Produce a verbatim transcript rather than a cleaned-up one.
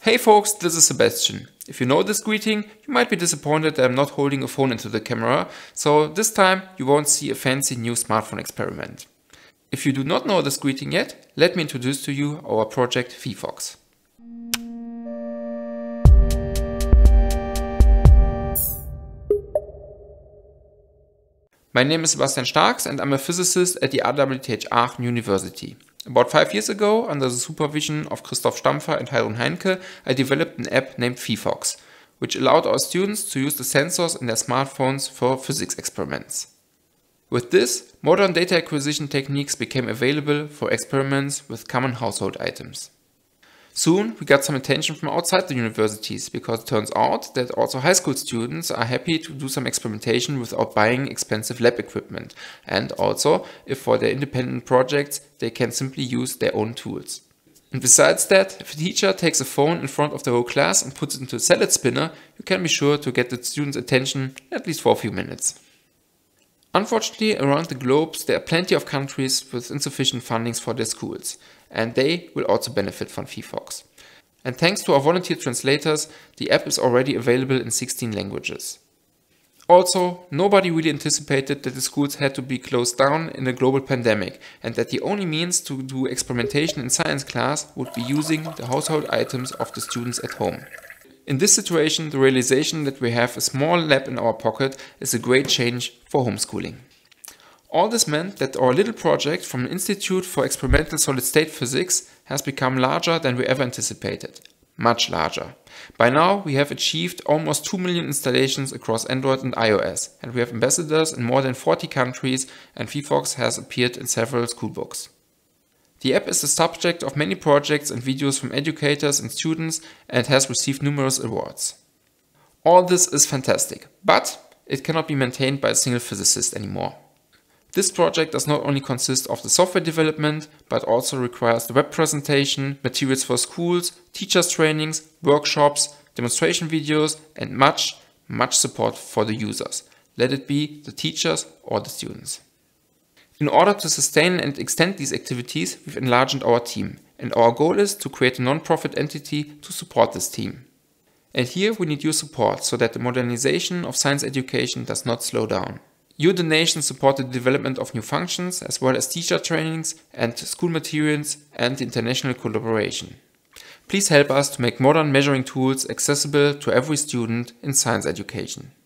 Hey folks, this is Sebastian. If you know this greeting, you might be disappointed that I'm not holding a phone into the camera, so this time you won't see a fancy new smartphone experiment. If you do not know this greeting yet, let me introduce to you our project phyphox. My name is Sebastian Starks and I'm a physicist at the R W T H Aachen University. About five years ago, under the supervision of Christoph Stampfer and Heidrun Heinke, I developed an app named phyphox, which allowed our students to use the sensors in their smartphones for physics experiments. With this, modern data acquisition techniques became available for experiments with common household items. Soon, we got some attention from outside the universities, because it turns out that also high school students are happy to do some experimentation without buying expensive lab equipment, and also, if for their independent projects, they can simply use their own tools. And besides that, if a teacher takes a phone in front of the whole class and puts it into a salad spinner, you can be sure to get the students' attention at least for a few minutes. Unfortunately, around the globe, there are plenty of countries with insufficient fundings for their schools, and they will also benefit from phyphox. And thanks to our volunteer translators, the app is already available in sixteen languages. Also, nobody really anticipated that the schools had to be closed down in a global pandemic, and that the only means to do experimentation in science class would be using the household items of the students at home. In this situation, the realization that we have a small lab in our pocket is a great change for homeschooling. All this meant that our little project from an Institute for Experimental Solid-State Physics has become larger than we ever anticipated. Much larger. By now, we have achieved almost two million installations across Android and iOS, and we have ambassadors in more than forty countries, and phyphox has appeared in several schoolbooks. The app is the subject of many projects and videos from educators and students and has received numerous awards. All this is fantastic, but it cannot be maintained by a single physicist anymore. This project does not only consist of the software development, but also requires the web presentation, materials for schools, teachers' trainings, workshops, demonstration videos, and much, much support for the users, let it be the teachers or the students. In order to sustain and extend these activities, we've enlarged our team, and our goal is to create a non-profit entity to support this team. And here we need your support so that the modernization of science education does not slow down. Your donations support the development of new functions, as well as teacher trainings and school materials and international collaboration. Please help us to make modern measuring tools accessible to every student in science education.